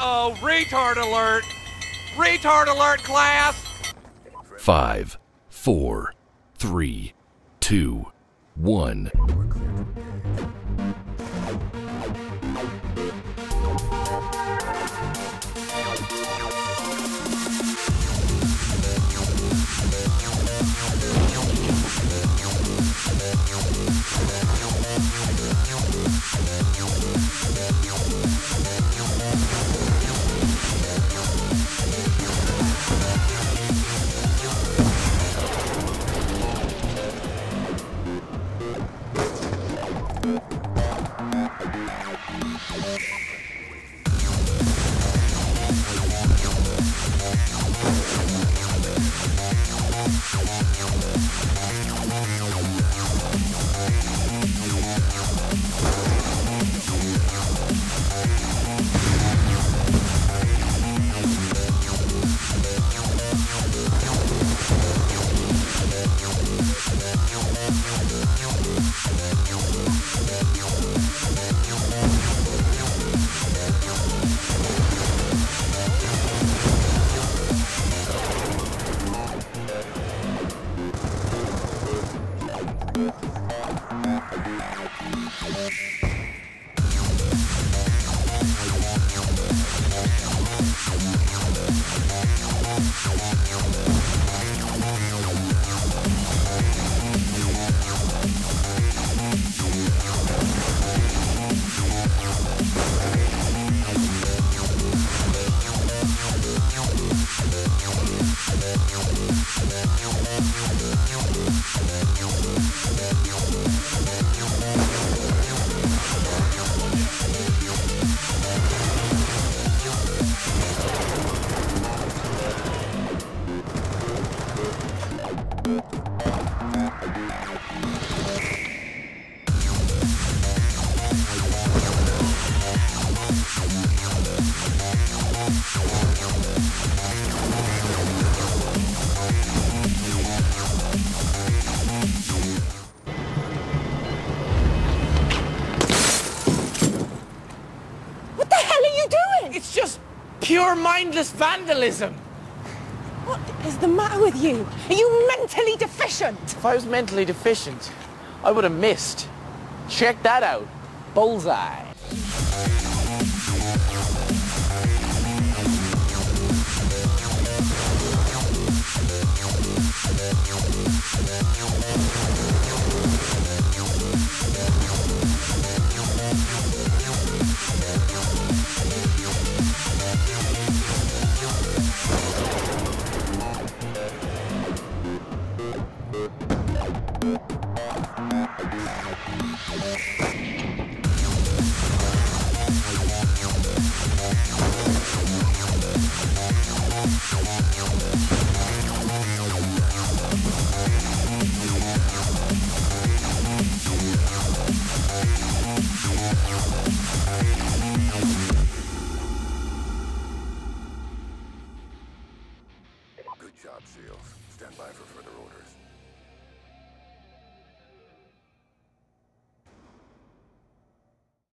Uh-oh, retard alert! Retard alert, class! 5, 4, 3, 2, 1. What the hell are you doing? It's just pure mindless vandalism. What is the matter with you? Are you mentally deficient? If I was mentally deficient, I would have missed. Check that out. Bullseye.